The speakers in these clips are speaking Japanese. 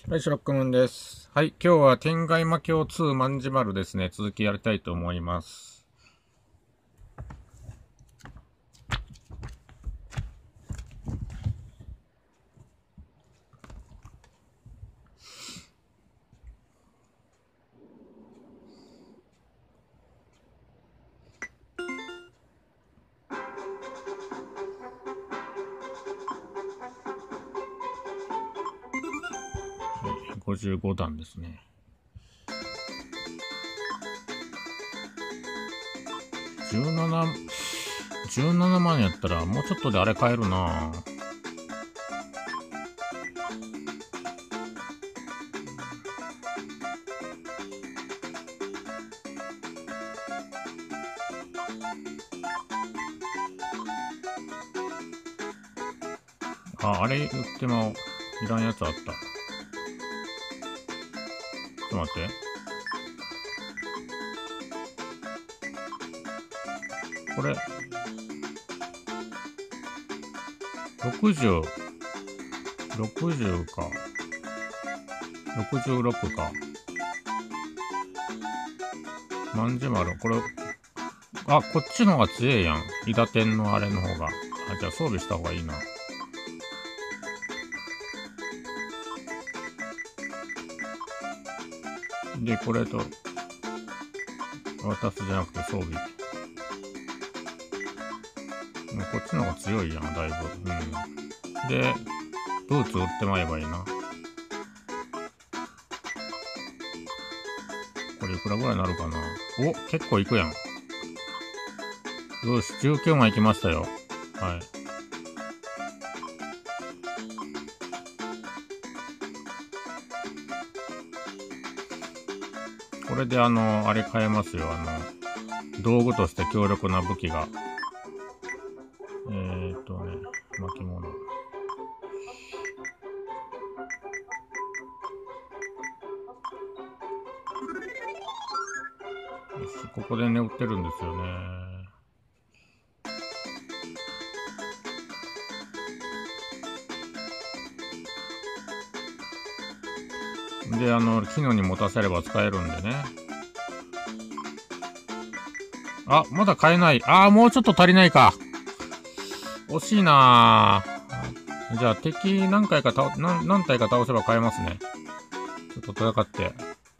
はい、シロックムーンです。はい、今日は天外魔境2万字丸ですね。続きやりたいと思います。はい、55段ですね。17万やったらもうちょっとであれ買えるな。あ、あれ売ってもいらんやつあった。ちょっと待って。これ、60、60か。66か。万字丸。これ、あ、こっちの方が強えやん。伊達天のあれの方が。あ、じゃあ装備した方がいいな。で、これと、渡すじゃなくて装備。こっちの方が強いやん、だいぶ。うん。で、ブーツ売ってまえばいいな。これいくらぐらいになるかな。お、結構いくやん。よし、19万いきましたよ。はい。これであれ買えますよ。道具として強力な武器が。巻物。よし、ここでね、売ってるんですよね。で、機能に持たせれば使えるんでね。あ、まだ買えない。あー、もうちょっと足りないか。惜しいなー。じゃあ、敵何体か倒せば買えますね。ちょっと戦って。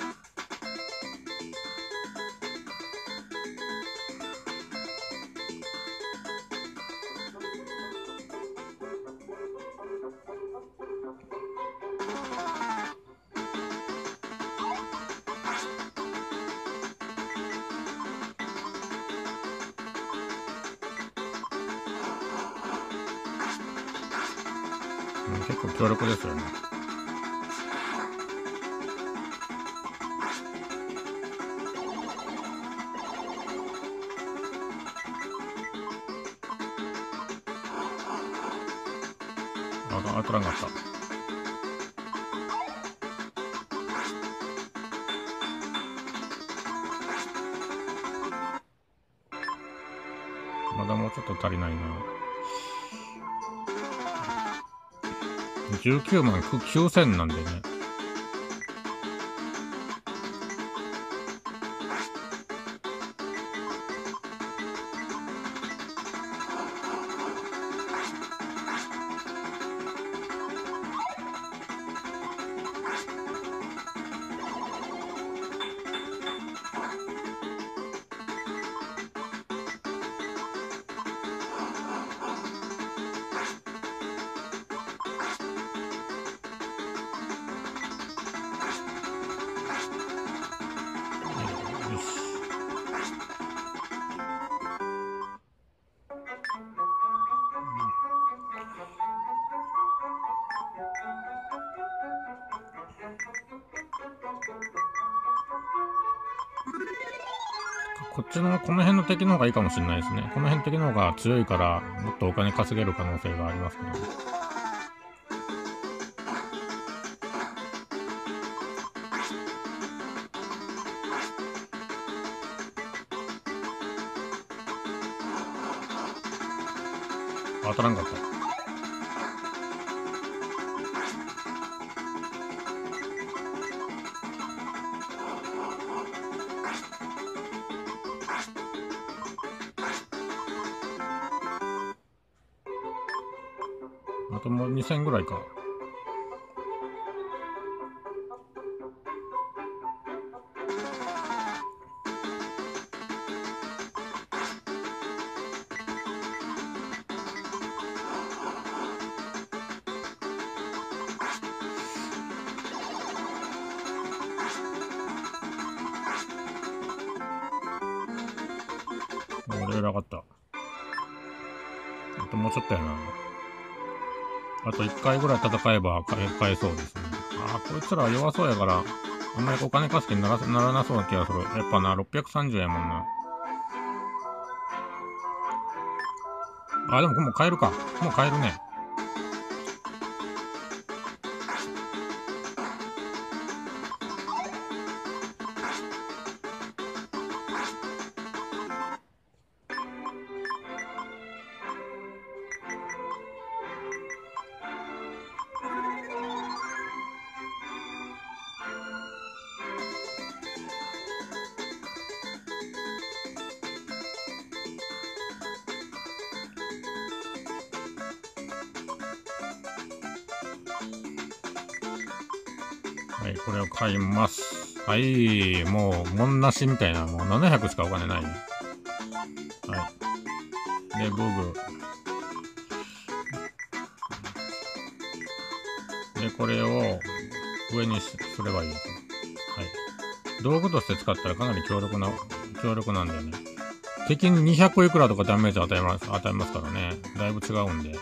結構強力ですよね。当たらなかった。まだもうちょっと足りないな。19万9000なんでね。よし。こっちの、この辺の敵の方がいいかもしれないですね。この辺敵の方が強いから、もっとお金稼げる可能性がありますけどね。当たらんかった。 あともう2000ぐらいか。レベル上がった。あともうちょっとやな。あと1回ぐらい戦えば買えそうですね。こいつら弱そうやから、あんまりお金貸す気にならなそうな気がする。やっぱな、630やもんな。でももう買えるか。もう買えるね。はい、これを買います。はい、もう、もんなしみたいな、もう700しかお金ないね。はい。で、ブグ。で、これを上にすればいい。はい。道具として使ったらかなり強力なんでね。敵に200いくらとかダメージ与えますからね。だいぶ違うんで。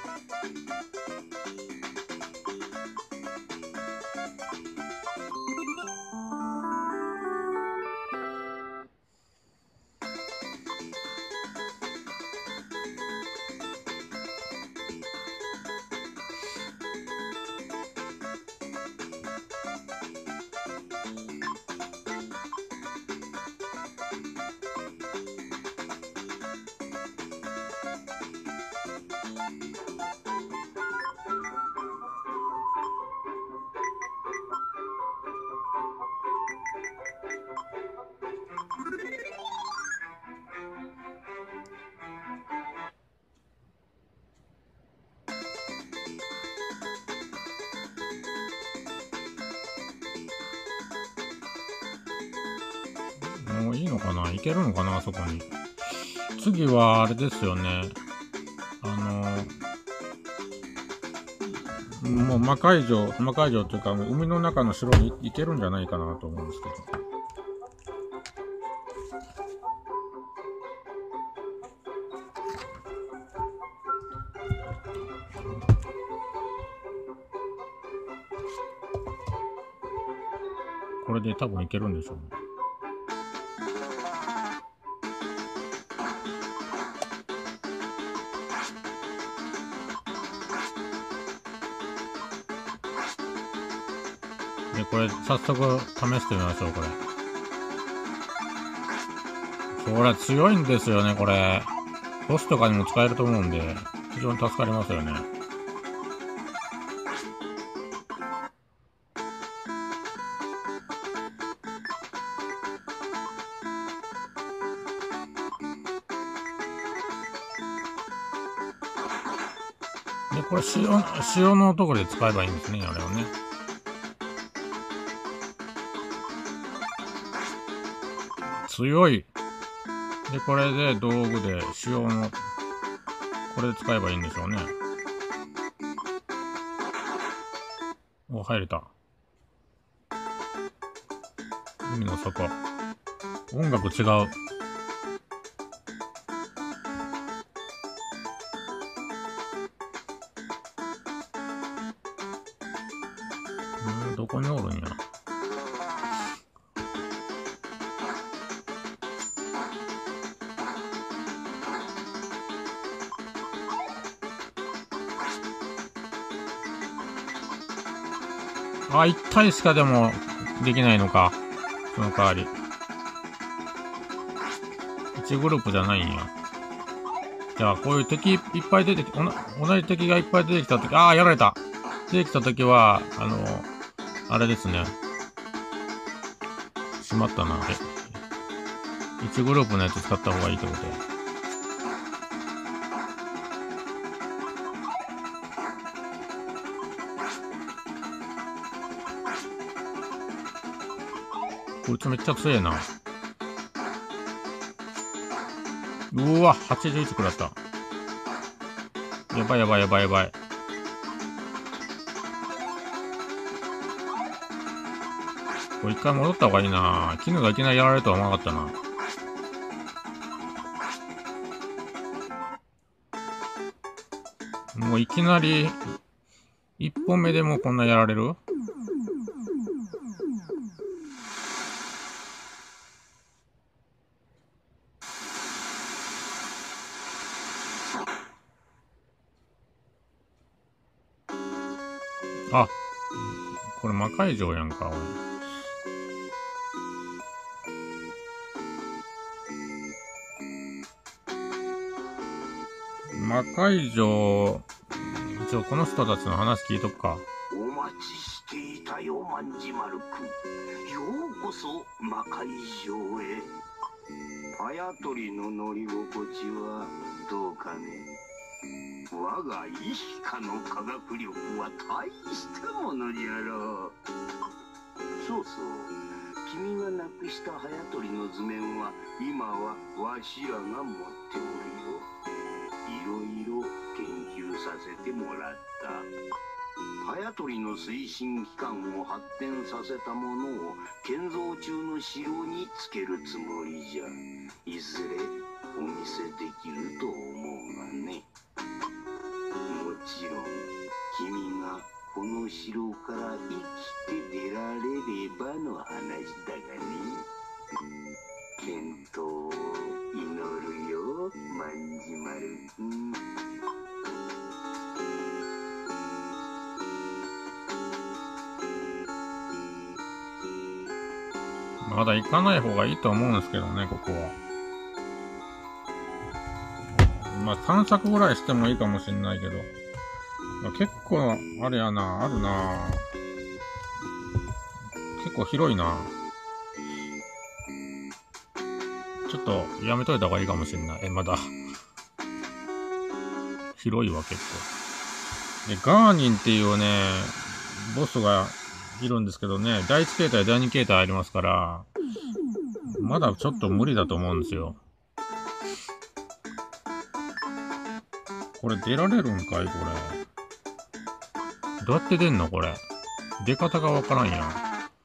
もういいのかな？いけるのかな？あそこに。次はあれですよね。もう魔界城というか、海の中の城に行けるんじゃないかなと思うんですけど。これで多分いけるんでしょうね。で、これ、早速、試してみましょう、これ。これ、強いんですよね、これ。ボスとかにも使えると思うんで、非常に助かりますよね。で、これ、塩のところで使えばいいんですね、あれをね。強い。で、これで道具で塩の、これで使えばいいんでしょうね。お、入れた。海の底。音楽違う。どこにおるんや。1体しかでもできないのか。その代わり。1グループじゃないんや。じゃあ、こういう敵いっぱい出てき、同じ敵がいっぱい出てきたとき、やられた。出てきたときは、あれですね。しまったな。1グループのやつ使った方がいいってことや。 こいつめっちゃ強えな。うわ、81食らった。やばいやばいやばいやばい。これ一回戻った方がいいな。絹がいきなりやられるとは思わなかったな。もういきなり、一本目でもうこんなやられる？あ、これ魔界城やんか、俺。魔界城、一応この人たちの話聞いとくか。 お待ちしていたよ、万事丸くん。ようこそ魔界城へ。あやとりの乗り心地はどうかね。我が意志下の科学力は大したものじゃろう。そうそう、君がなくしたハヤトリの図面は今はわしらが持っておるよ。いろいろ研究させてもらった。ハヤトリの推進機関を発展させたものを建造中の城につけるつもりじゃ。いずれお見せできると思うがね。もちろん君がこの城から生きて出られればの話だがね。健闘を祈るよ、万事丸くん。 まだ行かない方がいいと思うんですけどね、ここは。まあ、探索ぐらいしてもいいかもしんないけど。まあ、結構、あれやな、あるな。結構広いな。ちょっと、やめといた方がいいかもしんない。まだ。広いわ、結構。で、ガーニンっていうね、ボスがいるんですけどね、第1形態、第2形態ありますから、まだちょっと無理だと思うんですよ。これ出られるんかいこれ。どうやって出んのこれ。出方がわからんやん。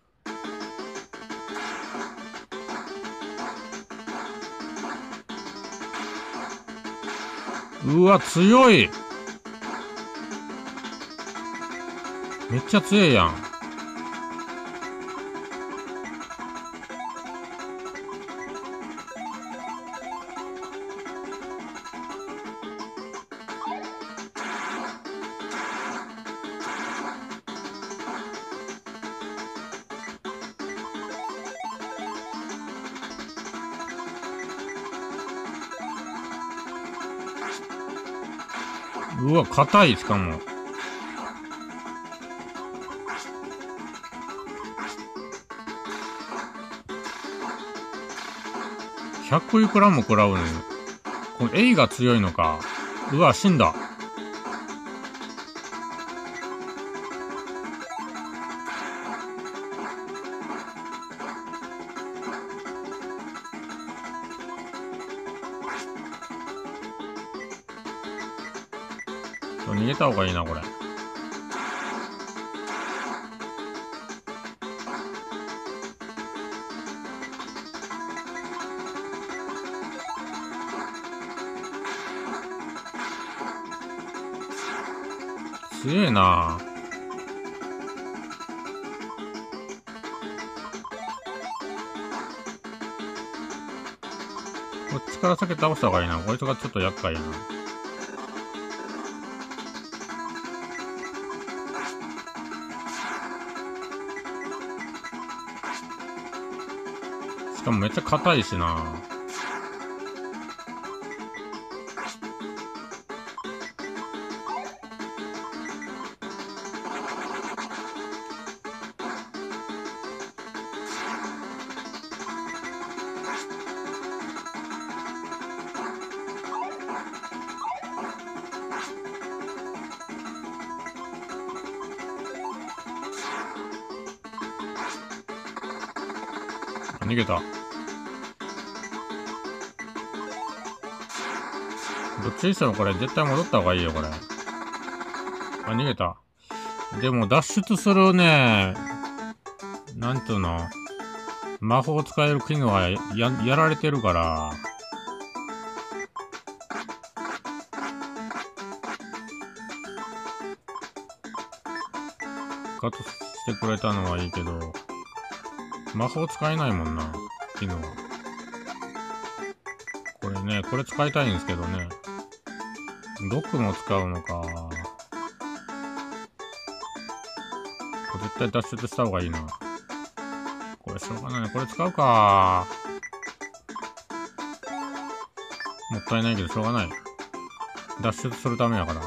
うわ、強い！めっちゃ強いやん。うわ、硬い、しかも。100いくらも食らうね。このエイが強いのか。うわ、死んだ。逃げた方がいいな、これ。強えな。こっちから先倒した方がいいな。こいつがちょっと厄介やな。しかもめっちゃ硬いしな。 逃げた。どっちにしてもこれ絶対戻った方がいいよ、これ。あ、逃げた。でも脱出するね、なんていうの、魔法使える機能はやられてるから、復活してくれたのはいいけど、魔法使えないもんな、機能。これね、これ使いたいんですけどね。毒も使うのか。これ絶対脱出した方がいいな。これしょうがない。これ使うか。もったいないけどしょうがない。脱出するためやから。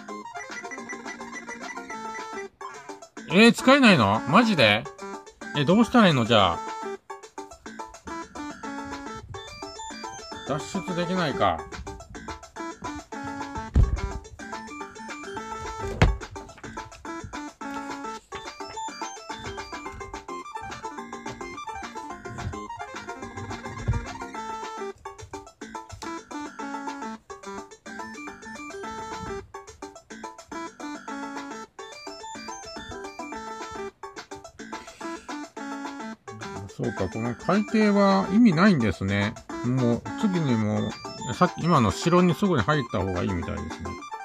使えないの？マジで？どうしたらいいの？じゃあ。脱出できないか。そうか、この海底は意味ないんですね。もう、次にも、今の城にすぐに入った方がいいみたいですね。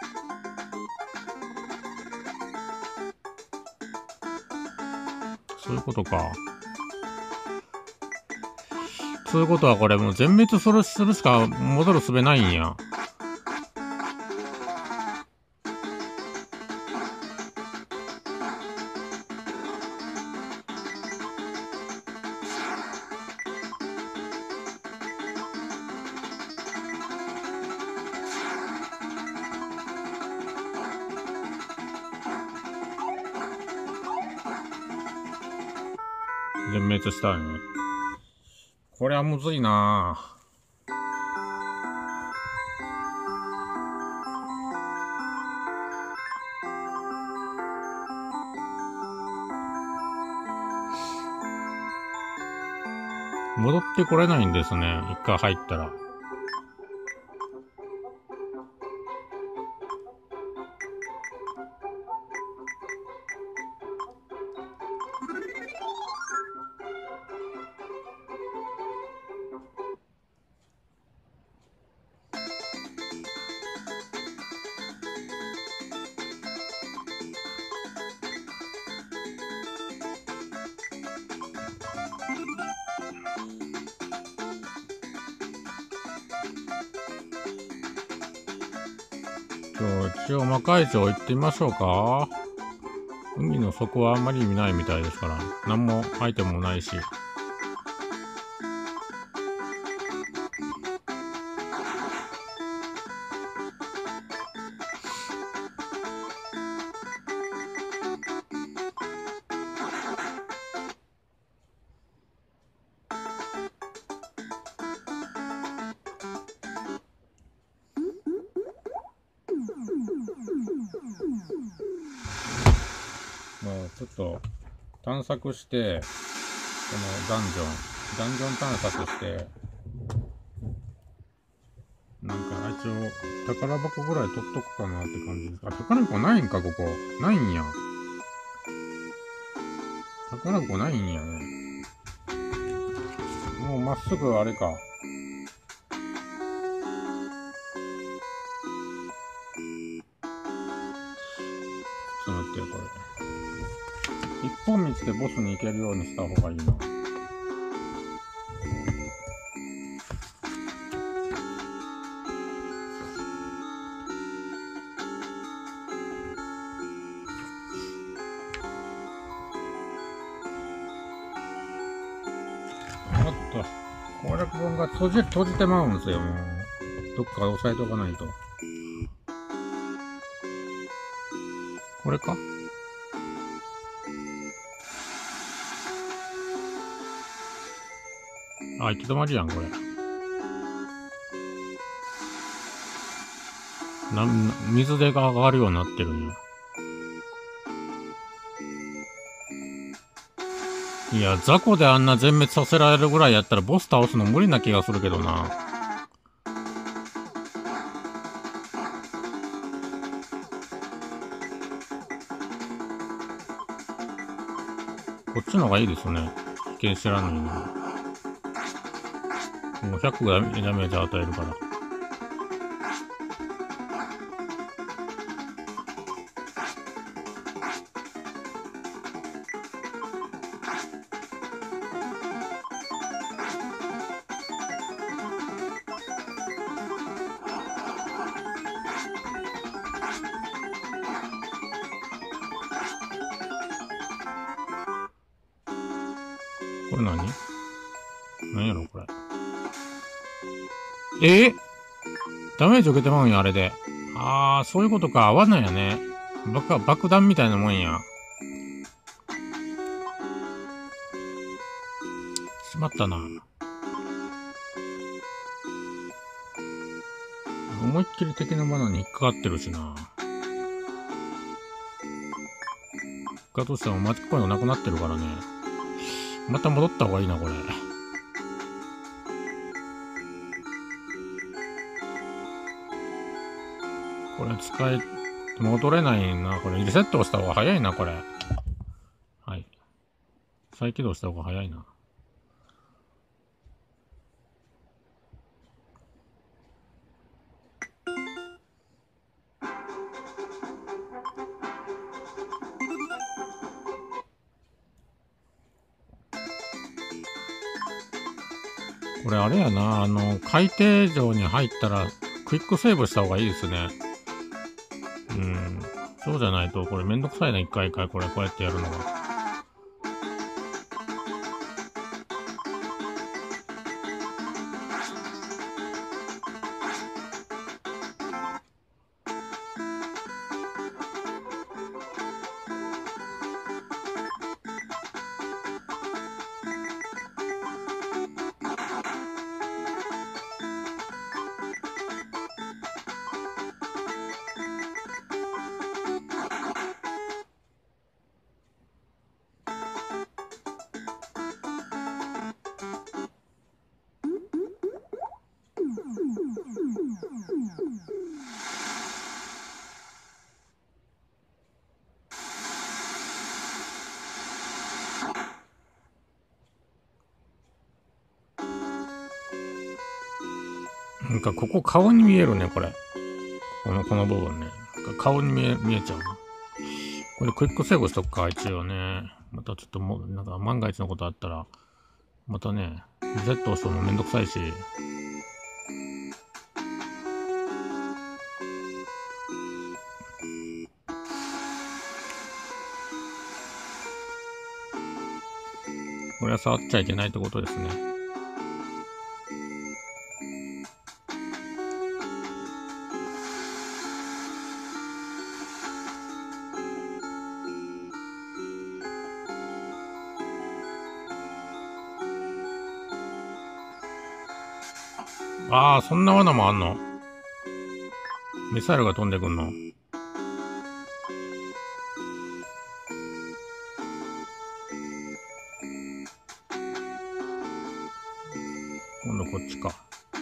そういうことか。そういうことはこれもう全滅するしか戻る術ないんや。全滅したよね。これはむずいなぁ。戻ってこれないんですね。一回入ったら。一応魔界城行ってみましょうか。海の底はあんまり意味ないみたいですから。何もアイテムもないし。ちょっと探索して、このダンジョン探索して、なんか一応宝箱ぐらい取っとくかなって感じです。あ、宝箱ないんか、ここ。ないんや。宝箱ないんやね。もうまっすぐあれか。ちょっと待ってよ、これ。一本道でボスに行けるようにした方がいいな。おっと、攻略本が閉じてまうんですよ、もう。どっか押さえとかないと。これか？あ、行き止まりやん、これ。水でが上がるようになってるんや。 いや、雑魚であんな全滅させられるぐらいやったらボス倒すの無理な気がするけどな。こっちの方がいいですね。危険知らないのに。もう100がダメージ与えるから。これ何やろこれ。ダメージ受けてまうんや、あれで。あー、そういうことか。合わないやね。爆弾みたいなもんや。しまったな。思いっきり敵の罠に引っかかってるしな。かとしても巻き込みがなくなってるからね。また戻った方がいいな、これ。これ戻れないな。これリセットをした方が早いな、これ。はい。再起動した方が早いな。これあれやな、海底城に入ったら、クイックセーブした方がいいですね。そうじゃないと、これめんどくさいな、一回一回これ、こうやってやるのが。なんかここ顔に見えるね、これ。この部分ね。顔に見えちゃう。これクイックセーブしとくか、一応ね。またちょっとなんか万が一のことあったら、またね、リセット押すのもめんどくさいし。これは触っちゃいけないってことですね。ああ、そんな罠もあんの？ミサイルが飛んでくんの？今度こっちか。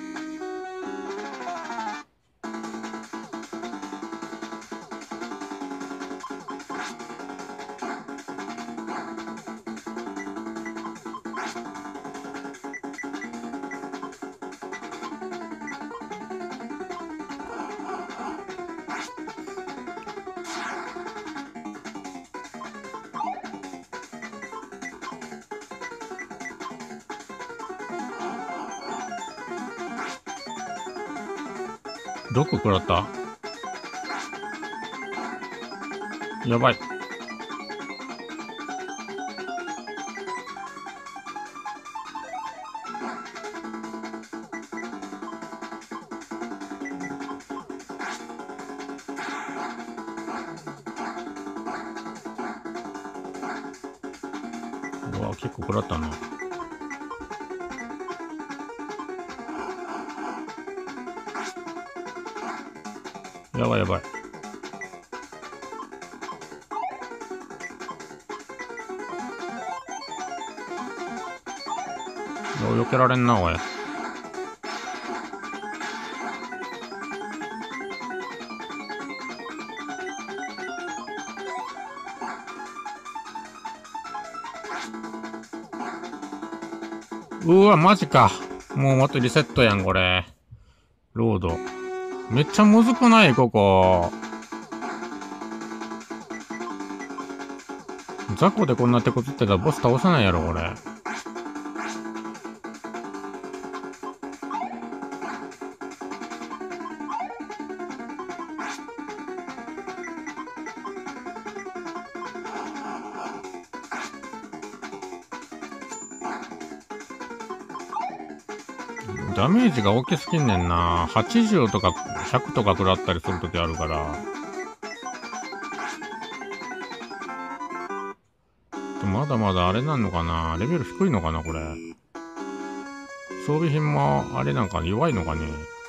どこ食らった？やばい。うわ、結構食らったな。やばいやばい。 避けられんな、おい。うわ、マジか。もうまたリセットやん、これ。ロード。めっちゃむずくないここ。雑魚でこんな手こずってたらボス倒せないやろ、これ。ダメージが大きすぎんねんな。80とか100とか食らったりするときあるから。まだまだあれなんのかな。レベル低いのかな、これ。装備品もあれなんか弱いのかね。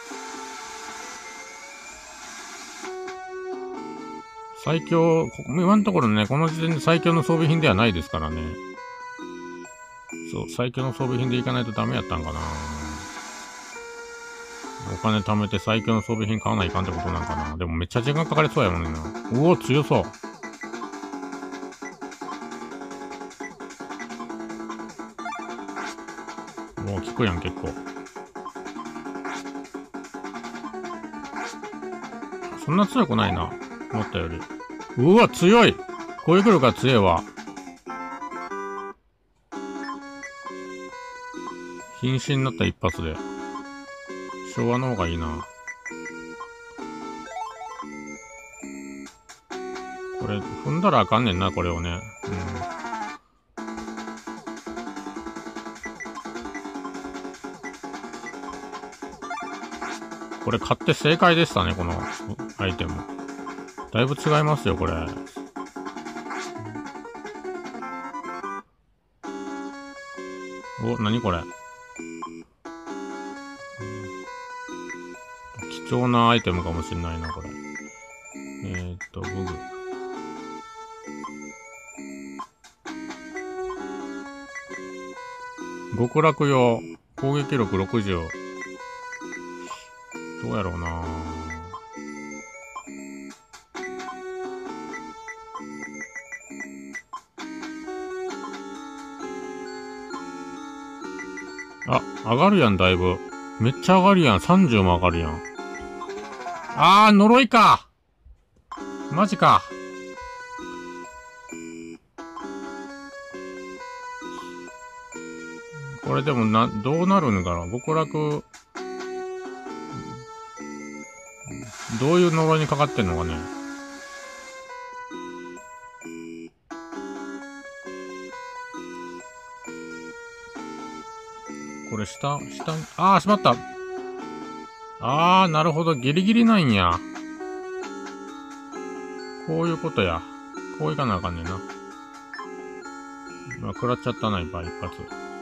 最強、今のところね、この時点で最強の装備品ではないですからね。そう、最強の装備品でいかないとダメやったんかな。お金貯めて最強の装備品買わないかんってことなんかな。でもめっちゃ時間かかりそうやもんねな。うお、強そう。もう効くやん、結構。そんな強くないな。思ったより。うわ、強い！攻撃力が強いわ。瀕死になった一発で。昭和の方がいいな。これ、踏んだらあかんねんな、これをね。これ買って正解でしたね、このアイテム。だいぶ違いますよ、これ。お、なにこれ。貴重なアイテムかもしんないな、これ。武具。極楽用、攻撃力60。どうやろうな。あ、上がるやん、だいぶ。めっちゃ上がるやん。30も上がるやん。あー、呪いか。マジか。これでもどうなるんだろう。極楽、どういう呪いにかかってんのかね。これ下、あー、しまった。あー、なるほど。ギリギリなんや。こういうことや。こういかなあかんねんな。まあ、食らっちゃったな、いっぱい、一発。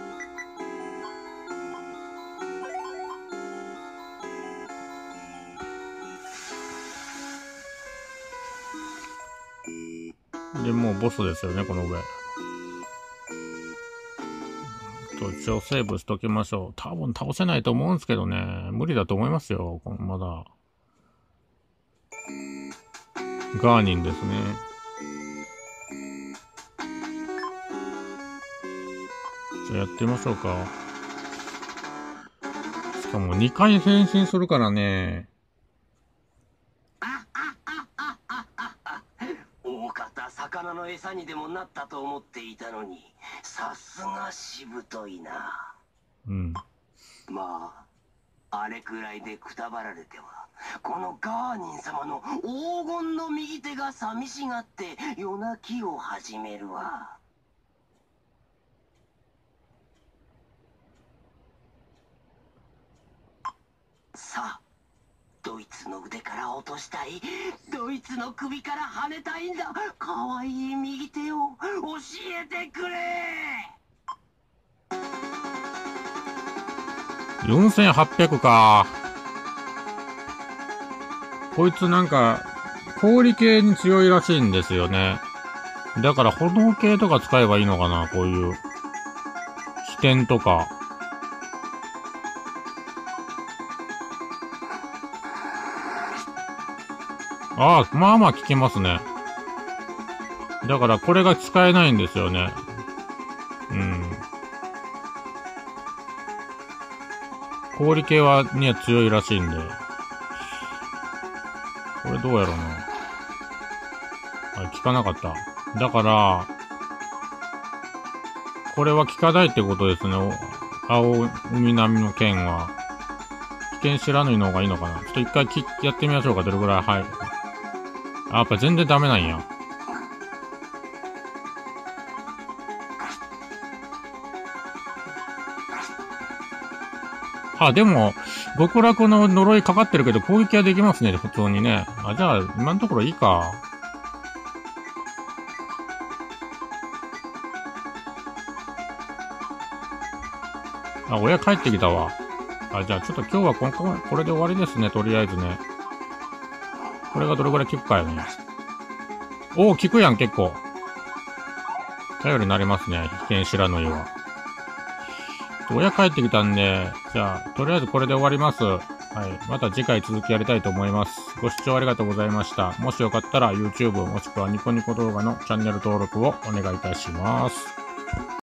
で、もうボスですよね、この上。一応セーブしときましょう。多分倒せないと思うんですけどね。無理だと思いますよ。まだ。ガーニンですね。じゃあやってみましょうか。しかも2回変身するからね。 大方魚の餌にでもなったと思っていたのに、さすがしぶといな。 うん。 まあ、あれくらいでくたばられては、このガーニン様の黄金の右手が寂しがって夜泣きを始めるわ。さあ、ドイツの腕から落としたい、ドイツの首から跳ねたいんだ。かわいい右手を教えてくれ。 4800か。こいつなんか、氷系に強いらしいんですよね。だから炎系とか使えばいいのかな、こういう。飛天とか。 ああ、まあまあ効きますね。だからこれが使えないんですよね。うん。氷系には強いらしいんで。これどうやろうな。効かなかった。だから、これは効かないってことですね。青海並みの剣は。危険知らぬいの方がいいのかな。ちょっと一回やってみましょうか。どれぐらい入る。やっぱ全然ダメなんや。でも、極楽の呪いかかってるけど攻撃はできますね、普通にね。じゃあ、今のところいいか。親帰ってきたわ。じゃあちょっと今日はこれで終わりですね、とりあえずね。これがどれぐらい効くかよね。効くやん、結構。頼りになりますね、危険知らぬいは。親帰ってきたんで、じゃあ、とりあえずこれで終わります。はい。また次回続きやりたいと思います。ご視聴ありがとうございました。もしよかったら YouTube もしくはニコニコ動画のチャンネル登録をお願いいたします。